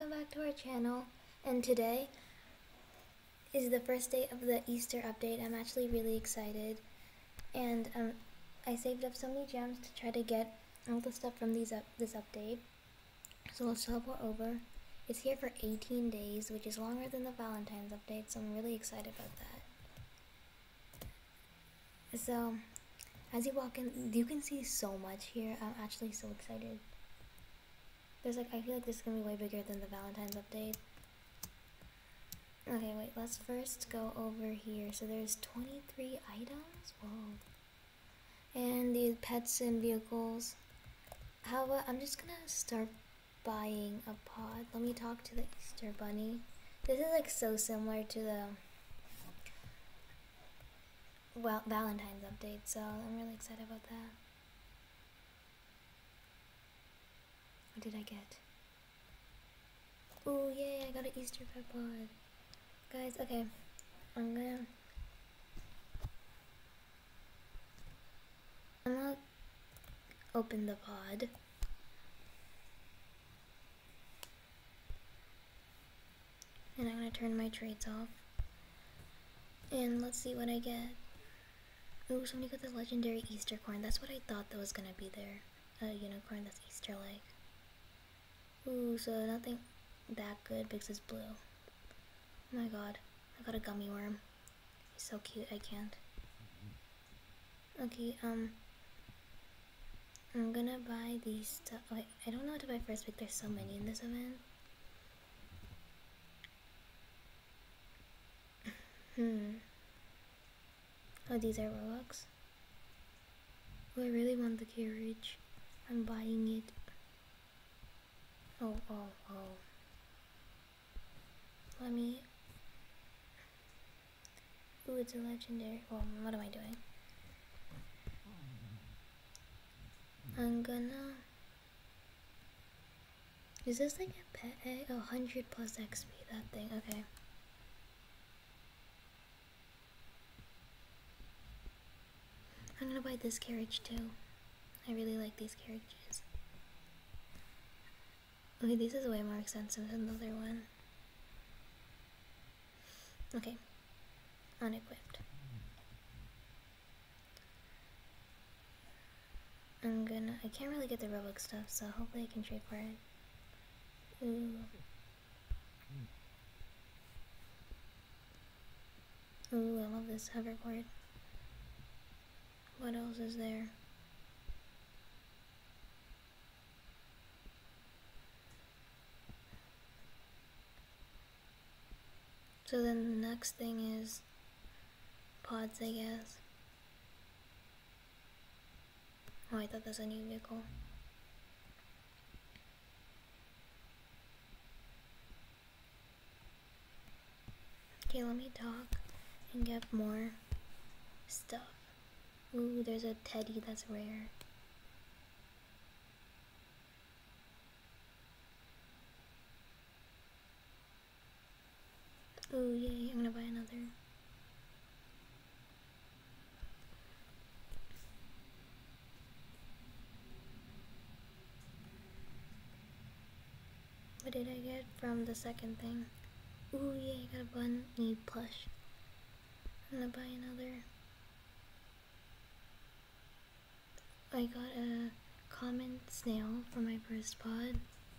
back to our channel, and today is the first day of the Easter update. I'm actually really excited, and I saved up so many gems to try to get all the stuff from this update. So let's teleport over. It's here for 18 days, which is longer than the Valentine's update, so I'm really excited about that. So, as you walk in, you can see so much here. I'm actually so excited. I feel like this is gonna be way bigger than the Valentine's update. Okay, wait, let's first go over here. So there's 23 items? Whoa. And these pets and vehicles. How about, I'm just gonna start buying a pod. Let me talk to the Easter Bunny. This is like so similar to the Valentine's update, so I'm really excited about that. What did I get? Oh yay, I got an Easter pet pod. Guys, okay. I'm gonna open the pod. And I'm gonna turn my trades off. And let's see what I get. Oh, somebody got the legendary Easter corn. That's what I thought that was gonna be there. A unicorn that's Easter-like. Ooh, so nothing that good because it's blue. Oh my god, I got a gummy worm. He's so cute, I can't. Okay, I'm gonna buy these stuff. Wait, I don't know what to buy first, but there's so many in this event. Oh, these are Robux. Oh, I really want the carriage. I'm buying it. Oh. Let me... Ooh, it's a legendary... Well, what am I doing? I'm gonna... Is this like a pet egg? Oh, 100 plus XP, that thing. Okay. I'm gonna buy this carriage too. I really like these carriages. Okay, this is way more expensive than the other one. Okay. Unequipped. I can't really get the Robux stuff, so hopefully I can trade for it. Ooh. Ooh, I love this hoverboard. What else is there? So then the next thing is pods, I guess. Oh, I thought that's a new vehicle. Okay, let me talk and get more stuff. Ooh, there's a teddy that's rare. Ooh, yay, I'm gonna buy another. What did I get from the second thing? Ooh, yay, I got a bunny plush. I'm gonna buy another. I got a common snail for my first pod.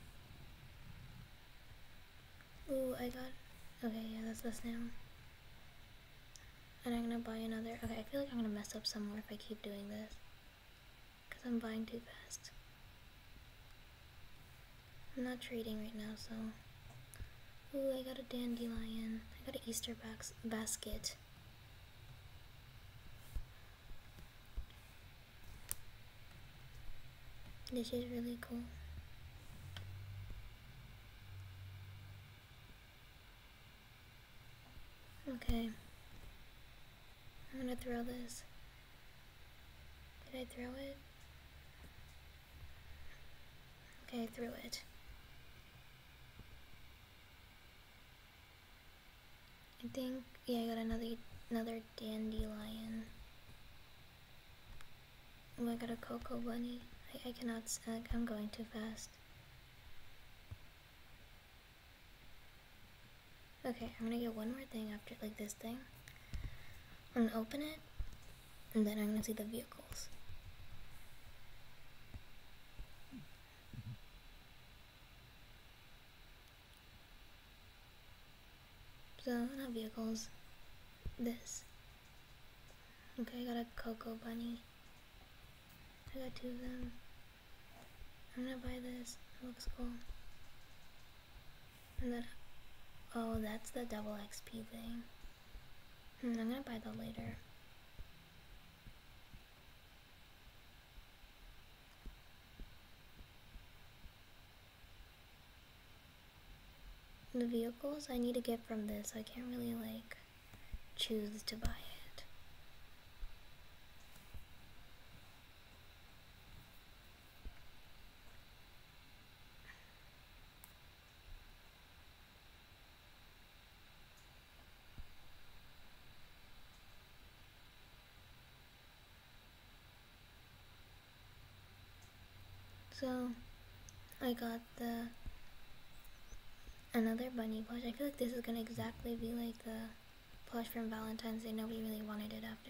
Ooh, I got... Okay, yeah, that's the snail. And I'm gonna buy another. Okay, I feel like I'm gonna mess up some more if I keep doing this. Because I'm buying too fast. I'm not trading right now, so... Ooh, I got a dandelion. I got an Easter basket. This is really cool. Okay. I'm gonna throw this. Did I throw it? Okay, I threw it. I think, yeah, I got another dandelion. Oh, I got a cocoa bunny. I cannot, I'm going too fast. Okay, I'm gonna get one more thing after, like, this thing. I'm gonna open it, and then I'm gonna see the vehicles. So, not vehicles. This. Okay, I got a Cocoa Bunny. I got 2 of them. I'm gonna buy this. It looks cool. And then, oh, that's the double XP thing. I'm gonna buy that later. The vehicles I need to get from this. I can't really, like, choose to buy it. So, I got another bunny plush. I feel like this is gonna exactly be like the plush from Valentine's Day. Nobody really wanted it after.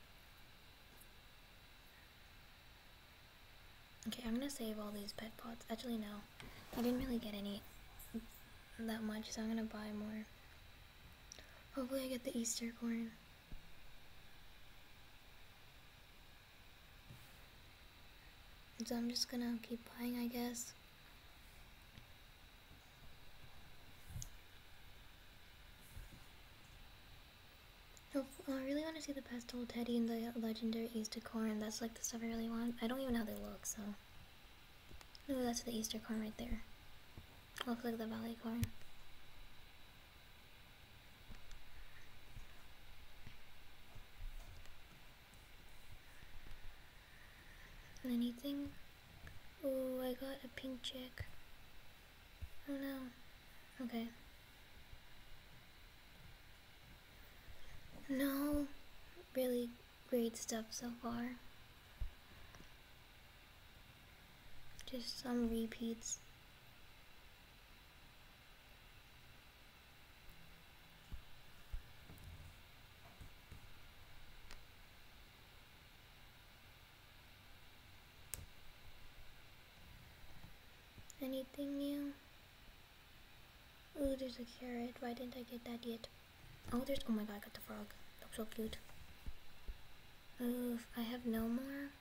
Okay, I'm gonna save all these pet pots. Actually, no. I didn't really get any that much, so I'm gonna buy more. Hopefully I get the Easter corn. So I'm just gonna keep buying, I guess. Oh, I really want to see the Pastel Teddy and the legendary Easter corn. That's like the stuff I really want. I don't even know how they look, so. Ooh, that's the Easter corn right there. Looks like the Valley corn. Anything? Ooh, I got a pink chick. Oh no. Okay. No. Really great stuff so far. Just some repeats. Anything new? Ooh, there's a carrot. Why didn't I get that yet? Oh, oh my god, I got the frog. Looks so cute. Oof, I have no more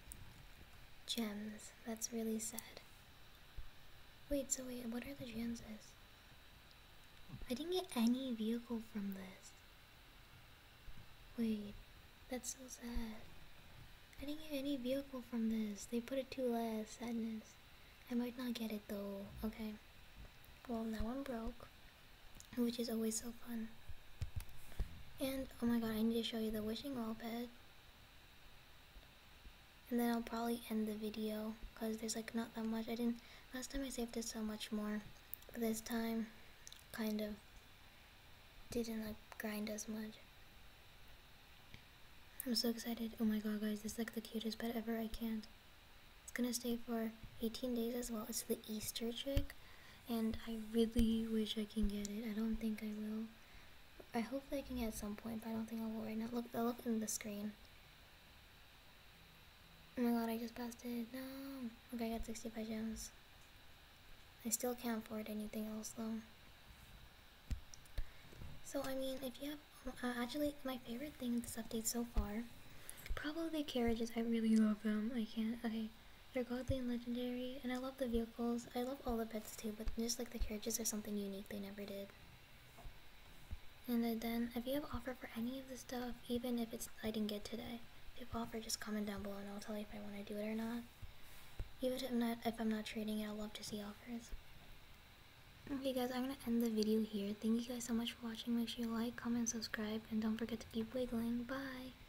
gems. That's really sad. Wait, so wait, what are the gems? I didn't get any vehicle from this. Wait, that's so sad. I didn't get any vehicle from this. They put it too last. Sadness. I might not get it though. Okay. Well, now I'm broke, which is always so fun. And oh my god, I need to show you the wishing well pet. And then I'll probably end the video because there's like not that much. Last time I saved it so much more, but this time kind of didn't like grind as much. I'm so excited. Oh my god, guys, this is like the cutest pet ever. I can't. It's gonna stay for 18 days as well. It's the Easter chick, and I really wish I can get it. I don't think I will. I hope I can get it at some point, but I don't think I will right now. Look, I'll look in the screen. Oh my god, I just passed it. No. Okay, I got 65 gems. I still can't afford anything else though. So, I mean, if you have, actually, my favorite thing in this update so far, probably the carriages. I really love them. I can't, okay. They're godly and legendary, and I love the vehicles. I love all the pets too, but just like the carriages are something unique they never did. And then, if you have offer for any of the stuff, even if I didn't get today, if you have offer, just comment down below and I'll tell you if I want to do it or not. Even if I'm not trading it, I'd love to see offers. Okay guys, I'm gonna end the video here. Thank you guys so much for watching. Make sure you like, comment, subscribe, and don't forget to keep wiggling. Bye!